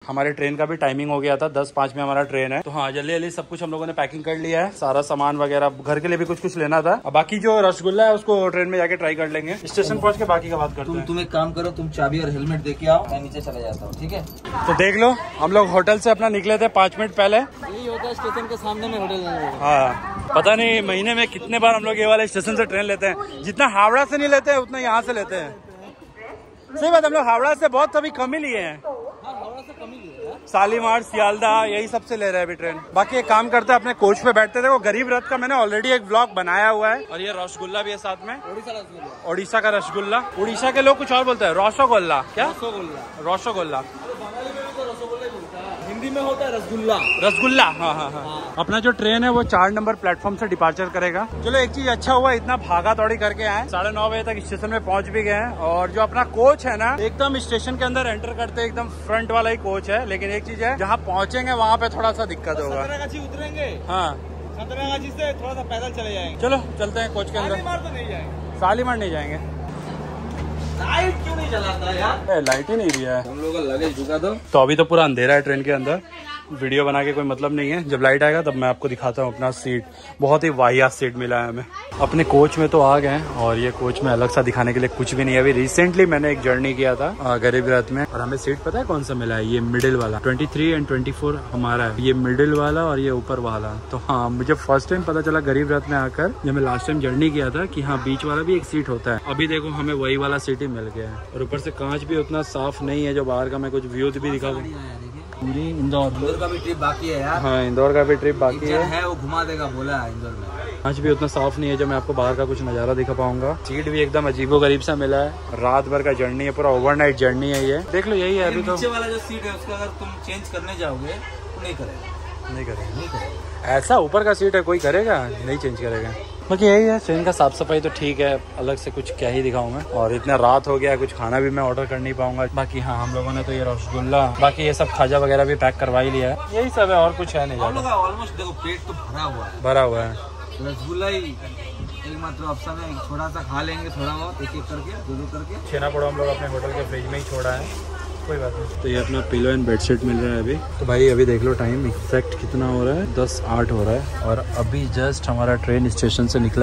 हमारे ट्रेन का भी टाइमिंग हो गया था, 10:05 में हमारा ट्रेन है। तो हाँ, जल्दी जल्दी सब कुछ हम लोगों ने पैकिंग कर लिया है, सारा सामान वगैरह, घर के लिए भी कुछ कुछ लेना था। अब बाकी जो रसगुल्ला है उसको ट्रेन में जाके ट्राई कर लेंगे, स्टेशन पहुंच के बाकी का बात करते हैं। तुम एक काम करो, तुम चाबी और हेलमेट दे के आओ, मैं नीचे चला जाता हूँ, ठीक है? तो देख लो, हम लोग होटल से अपना निकले थे 5 मिनट पहले। यही होता है स्टेशन के सामने में होटल। हाँ, पता नहीं महीने में कितने बार हम लोग ये वाले स्टेशन से ट्रेन लेते हैं। जितना हावड़ा से नहीं लेते हैं उतना यहाँ से लेते हैं। सही बात, हम लोग हावड़ा से बहुत कभी कम ही लिए हैं। शालीमार, सियालदा, यही सबसे ले रहे हैं अभी ट्रेन। बाकी एक काम करते हैं, अपने कोच पे बैठते थे। वो गरीब रथ का मैंने ऑलरेडी एक ब्लॉग बनाया हुआ है, और ये रसगुल्ला भी है साथ में, ओडिशा का रसगुल्ला। उड़ीसा के लोग कुछ और बोलते हैं, रसगुल्ला। क्या? रसगुल्ला हिंदी में होता है रसगुल्ला। रसगुल्ला, हाँ हाँ हाँ। अपना जो ट्रेन है वो 4 नंबर प्लेटफॉर्म से डिपार्चर करेगा। चलो, एक चीज अच्छा हुआ, इतना भागा दौड़ी करके आए, 9:30 बजे तक स्टेशन में पहुंच भी गए हैं। और जो अपना कोच है ना, एकदम स्टेशन के अंदर एंटर करते एकदम फ्रंट वाला ही कोच है। लेकिन एक चीज है, जहाँ पहुंचेंगे वहाँ पे थोड़ा सा दिक्कत होगा। संतरागाछी उतरेंगे, हाँ, संतरागाछी से थोड़ा सा पैदल चले जाएंगे। चलो चलते हैं कोच के अंदर। शालीमार तो नहीं जाएंगे। शालीमार नहीं जाएंगे। लाइट क्यों नहीं जलाता यार? लाइट ही नहीं दिया है। हम लोग का लगेज झुका दो। तो अभी तो पूरा अंधेरा है ट्रेन के अंदर, वीडियो बना के कोई मतलब नहीं है। जब लाइट आएगा तब मैं आपको दिखाता हूँ अपना सीट। बहुत ही वाहियात सीट मिला है हमें। अपने कोच में तो आ गए हैं, और ये कोच में अलग सा दिखाने के लिए कुछ भी नहीं है। अभी रिसेंटली मैंने एक जर्नी किया था गरीब रथ में, और हमें सीट पता है कौन सा मिला है? ये मिडिल वाला, 23 और 24 हमारा है, ये मिडिल वाला और ये ऊपर वाला। तो हाँ, मुझे फर्स्ट टाइम पता चला गरीब रथ में आकर, जब मैं लास्ट टाइम जर्नी किया था, कि हाँ बीच वाला भी एक सीट होता है। अभी देखो हमें वही वाला सीट ही मिल गया है, और ऊपर से कांच भी उतना साफ नहीं है जो बाहर का। मैं कुछ व्यूज भी दिखा दूँ। पूरी इंदौर का भी ट्रिप बाकी है यार। हाँ, इंदौर का भी ट्रिप बाकी है। वो घुमा देगा बोला है इंदौर में। आज भी उतना साफ नहीं है जो मैं आपको बाहर का कुछ नज़ारा दिखा पाऊंगा। सीट भी एकदम अजीबोगरीब सा मिला है। रात भर का जर्नी है, पूरा ओवरनाइट जर्नी है ये। देख लो, यही है अभी तो। नीचे वाला जो सीट है उसका अगर तुम चेंज करने जाओगे तो नहीं करेगा। ऐसा ऊपर का सीट है, कोई करेगा नहीं, चेंज करेगा। बाकी यही है, ट्रेन का साफ सफाई तो ठीक है, अलग से कुछ क्या ही दिखाऊं मैं। और इतना रात हो गया है, कुछ खाना भी मैं ऑर्डर कर नहीं पाऊंगा। बाकी हाँ, हम लोगों ने तो ये रसगुल्ला, बाकी ये सब खाजा वगैरह भी पैक करवा ही लिया है। यही सब है, और कुछ है नहीं। ऑलमोस्ट देखो, पेट तो भरा हुआ है। रसगुल्ला ही एकमात्र ऑप्शन है। थोड़ा सा खा लेंगे, थोड़ा बहुत एक एक करके, दो करके। छेना पोड़ा हम लोग अपने होटल के फ्रिज में ही छोड़ा है, कोई बात नहीं। तो ये अपना पिलो एंड बेडशीट मिल रहा है अभी। तो भाई अभी देख लो टाइम एग्जैक्ट कितना हो रहा है, 10:08 हो रहा है। और अभी जस्ट हमारा ट्रेन स्टेशन से निकला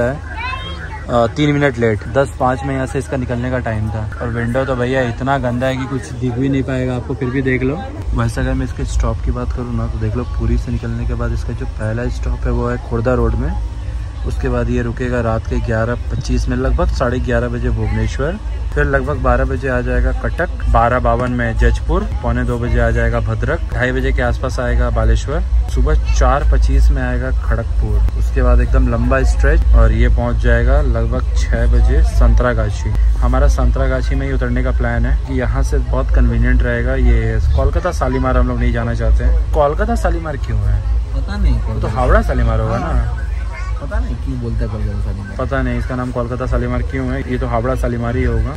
है 3 मिनट लेट। 10:05 में यहाँ से इसका निकलने का टाइम था। और विंडो तो भैया इतना गंदा है कि कुछ दिख भी नहीं पाएगा आपको, फिर भी देख लो। वैसे अगर मैं इसके स्टॉप की बात करूँ ना, तो देख लो, पूरी से निकलने के बाद इसका जो पहला स्टॉप है वो है खोर्धा रोड में। उसके बाद ये रुकेगा रात के 11:25 में, लगभग 11:30 बजे भुवनेश्वर। फिर लगभग 12 बजे आ जाएगा कटक, 12:52 में जजपुर, 1:45 बजे आ जाएगा भद्रक, 2:30 बजे के आसपास आएगा बालेश्वर, सुबह 4:25 में आएगा खड़गपुर। उसके बाद एकदम लंबा स्ट्रेच, और ये पहुंच जाएगा लगभग 6 बजे संतरागाछी। हमारा संतरागाछी में ही उतरने का प्लान है कि यहाँ से बहुत कन्वीनियंट रहेगा। ये कोलकाता शालीमार हम लोग नहीं जाना चाहते हैं। कोलकाता शालीमार क्यों है पता नहीं, तो हावड़ा शालीमार होगा ना, पता नहीं क्यों बोलते हैं कोलकाता शालीमार। पता नहीं इसका नाम कोलकाता शालीमार क्यों है। ये तो हावड़ा शालीमार ही होगा।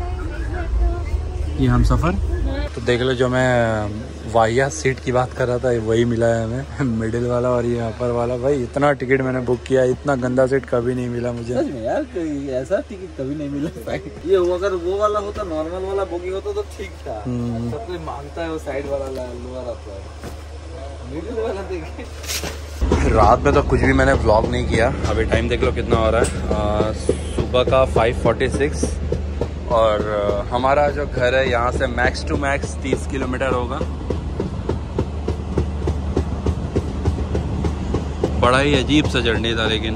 ये हम सफ़र तो देख लो, जो मैं वाहिया सीट की बात कर रहा था वही मिला है हमें, मिडिल वाला और ये अपर वाला। भाई इतना टिकट मैंने बुक किया, इतना गंदा सीट कभी नहीं मिला मुझे। सच में यार, ऐसा टिकट कभी नहीं मिला। ये अगर वो वाला होता, नॉर्मल वाला बोगी होता तो ठीक था। सब कोई मांगता है वो साइड वाला लोअर आता है, मिडिल वाला देखिए। रात में तो कुछ भी मैंने व्लॉग नहीं किया। अभी टाइम देख लो कितना हो रहा है, सुबह का 5:46। और हमारा जो घर है यहाँ से मैक्स टू मैक्स 30 किलोमीटर होगा। बड़ा ही अजीब सा जर्नी था लेकिन।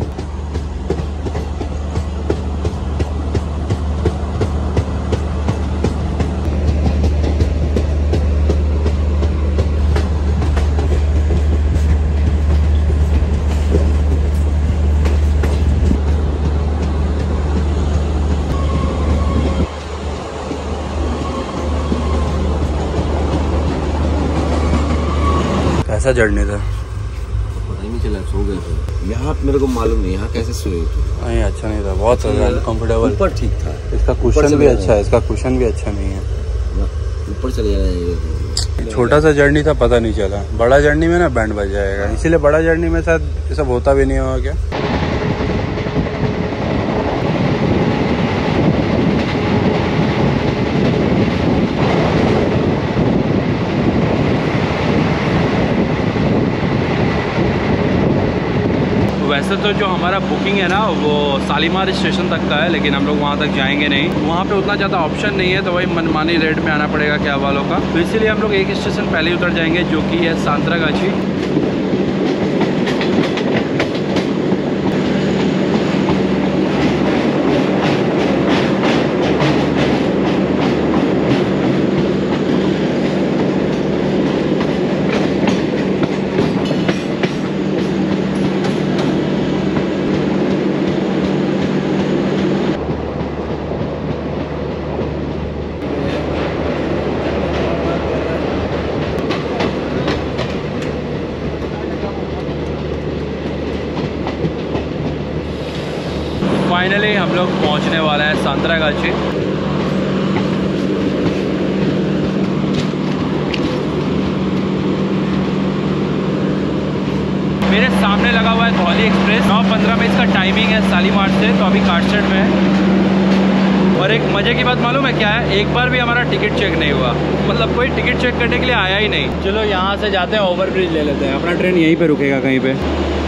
कैसा जर्नी था पता ही नहीं चला, सो गए थे यहाँ। मेरे को मालूम नहीं यहाँ कैसे सोए थे। नहीं, अच्छा नहीं था, बहुत अनकंफर्टेबल। ऊपर ठीक था, इसका कुशन भी अच्छा है, इसका कुशन भी अच्छा नहीं है। ऊपर चले जाएगा। छोटा सा जर्नी था, पता नहीं चला। बड़ा जर्नी में ना बैंड बज जाएगा, इसीलिए बड़ा जर्नी में शायद ये सब होता भी नहीं होगा क्या। वैसे तो जो हमारा बुकिंग है ना वो शालीमार स्टेशन तक का है, लेकिन हम लोग वहाँ तक जाएंगे नहीं, वहाँ पे उतना ज़्यादा ऑप्शन नहीं है, तो वही मनमानी रेट में आना पड़ेगा कैब वालों का। तो इसीलिए हम लोग एक स्टेशन पहले ही उतर जाएंगे, जो कि है सांतरागाछी। फाइनली हम लोग पहुंचने वाला है सांतरागाछी। मेरे सामने लगा हुआ है धौली एक्सप्रेस, 9:15 में इसका टाइमिंग है शालीमार से, तो अभी काटसट में है। और एक मजे की बात मालूम है क्या है, एक बार भी हमारा टिकट चेक नहीं हुआ, मतलब कोई टिकट चेक करने के लिए आया ही नहीं। चलो यहाँ से जाते हैं, ओवरब्रिज ले लेते हैं, अपना ट्रेन यहीं पे रुकेगा कहीं पे,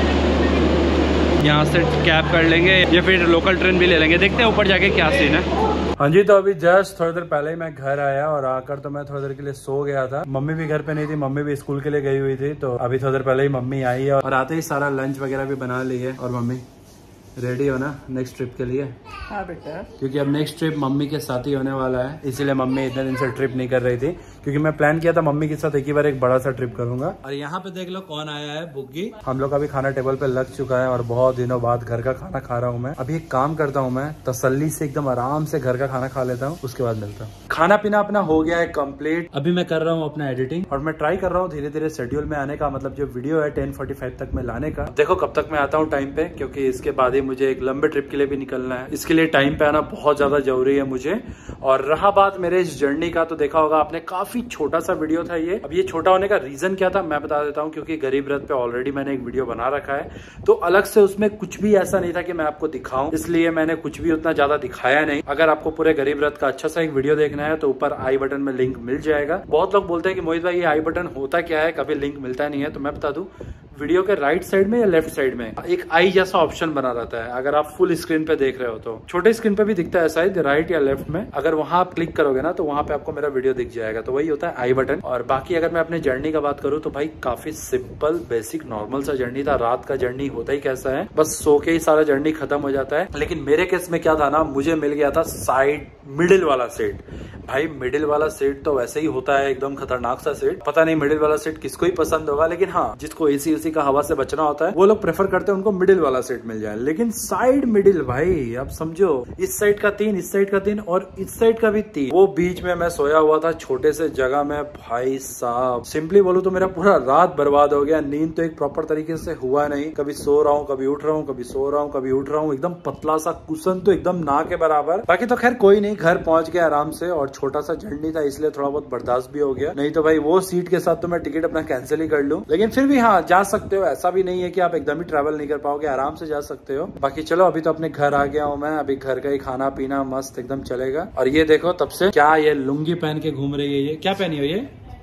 यहाँ से कैब कर लेंगे या फिर लोकल ट्रेन भी ले लेंगे, देखते हैं ऊपर जाके क्या सीन है। हाँ जी, तो अभी जस्ट थोड़ी देर पहले ही मैं घर आया और आकर तो मैं थोड़ी देर के लिए सो गया था। मम्मी भी घर पे नहीं थी, मम्मी भी स्कूल के लिए गई हुई थी, तो अभी थोड़ी देर पहले ही मम्मी आई है और आते ही सारा लंच वगैरह भी बना ली है। और मम्मी रेडी हो ना नेक्स्ट ट्रिप के लिए? हाँ बेटा, क्योंकि अब नेक्स्ट ट्रिप मम्मी के साथ ही होने वाला है, इसीलिए मम्मी इतने दिन से ट्रिप नहीं कर रही थी, क्योंकि मैं प्लान किया था मम्मी के साथ एक ही बार एक बड़ा सा ट्रिप करूंगा। और यहाँ पे देख लो कौन आया है, बुग्गी। हम लोग का भी खाना टेबल पे लग चुका है और बहुत दिनों बाद घर का खाना खा रहा हूँ मैं। अभी एक काम करता हूँ, मैं तसल्ली से एकदम आराम से घर का खाना खा लेता हूँ, उसके बाद मिलता हूँ। खाना पीना अपना हो गया है कम्प्लीट, अभी मैं कर रहा हूँ अपना एडिटिंग और मैं ट्राई कर रहा हूँ धीरे धीरे शेड्यूल में आने का, मतलब जो वीडियो है 10:45 तक में लाने का। देखो कब तक मैं आता हूँ टाइम पे, क्योंकि इसके बाद ही मुझे एक लंबे ट्रिप के लिए भी निकलना है, इसके लिए टाइम पे आना बहुत ज्यादा जरूरी है मुझे। और रहा बात मेरे इस जर्नी का, तो देखा होगा आपने काफी छोटा सा वीडियो था ये। अब ये छोटा होने का रीजन क्या था मैं बता देता हूँ, क्योंकि गरीब रथ पे ऑलरेडी मैंने एक वीडियो बना रखा है, तो अलग से उसमें कुछ भी ऐसा नहीं था कि मैं आपको दिखाऊं, इसलिए मैंने कुछ भी उतना ज्यादा दिखाया नहीं। अगर आपको पूरे गरीब रथ का अच्छा सा एक वीडियो देखना है तो ऊपर आई बटन में लिंक मिल जाएगा। बहुत लोग बोलते हैं कि मोहित भाई ये आई बटन होता क्या है, कभी लिंक मिलता नहीं है, तो मैं बता दूं वीडियो के राइट साइड में या लेफ्ट साइड में एक आई जैसा ऑप्शन बना रहता है। अगर आप फुल स्क्रीन पे देख रहे हो तो छोटे स्क्रीन पे भी दिखता है शायद, राइट या लेफ्ट में, अगर वहां आप क्लिक करोगे ना तो वहां पे आपको मेरा वीडियो दिख जाएगा, तो वही होता है आई बटन। और बाकी अगर मैं अपने जर्नी का बात करूँ तो भाई काफी सिंपल बेसिक नॉर्मल सा जर्नी था। रात का जर्नी होता ही कैसा है, बस सो के ही सारा जर्नी खत्म हो जाता है। लेकिन मेरे केस में क्या था ना, मुझे मिल गया था साइड मिडिल वाला सीट। भाई मिडिल वाला सीट तो वैसे ही होता है एकदम खतरनाक सा सीट, पता नहीं मिडिल वाला सीट किसको ही पसंद होगा, लेकिन हाँ जिसको एसी उसी का हवा से बचना होता है वो लोग प्रेफर करते हैं उनको मिडिल वाला सीट मिल जाए। लेकिन साइड मिडिल भाई आप समझो, इस साइड का 3, इस साइड का 3 और इस साइड का भी 3, वो बीच में मैं सोया हुआ था छोटे से जगह में। भाई साहब सिंपली बोलूं तो मेरा पूरा रात बर्बाद हो गया, नींद तो एक प्रॉपर तरीके से हुआ नहीं, कभी सो रहा हूँ कभी उठ रहा हूँ, कभी सो रहा हूँ कभी उठ रहा हूँ, एकदम पतला सा कुशन तो एकदम ना के बराबर। बाकी तो खैर कोई नहीं, घर पहुंच गया आराम से, और छोटा सा जर्नी था इसलिए थोड़ा बहुत बर्दाश्त भी हो गया, नहीं तो भाई वो सीट के साथ तो मैं टिकट अपना कैंसिल ही कर लूं। लेकिन फिर भी हाँ जा सकते हो, ऐसा भी नहीं है कि आप एकदम ही ट्रैवल नहीं कर पाओगे, आराम से जा सकते हो। बाकी चलो अभी तो अपने घर आ गया हूँ मैं, अभी घर का ही खाना पीना मस्त एकदम चलेगा। और ये देखो तब से क्या ये लुंगी पहन के घूम रही है, ये क्या पहनी हो ये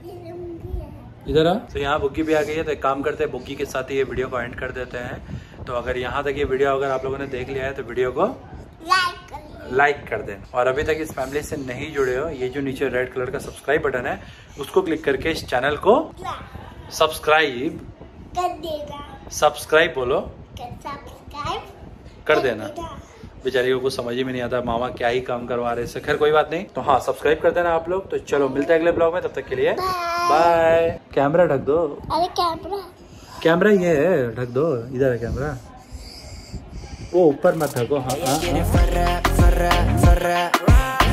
इधर आ। तो यहाँ बुग्गी भी आ गई है, तो एक काम करते हैं बुग्गी के साथ ही ये वीडियो को एंड कर देते हैं। तो अगर यहाँ तक ये वीडियो अगर आप लोगों ने देख लिया है तो वीडियो को लाइक कर देना, और अभी तक इस फैमिली से नहीं जुड़े हो, ये जो नीचे रेड कलर का सब्सक्राइब बटन है उसको क्लिक करके इस चैनल को सब्सक्राइब कर देना। सब्सक्राइब बोलो, सब्सक्राइब कर देना। बेचारी को कुछ समझ ही में नहीं आता मामा क्या ही काम करवा रहे हैं, खैर कोई बात नहीं। तो हाँ सब्सक्राइब कर देना आप लोग। तो चलो मिलते हैं अगले ब्लॉग में, तब तक के लिए बाय। कैमरा ढक दो, अरे कैमरा ये है ढक दो, इधर है कैमरा, वो ऊपर मत ढको। हाँ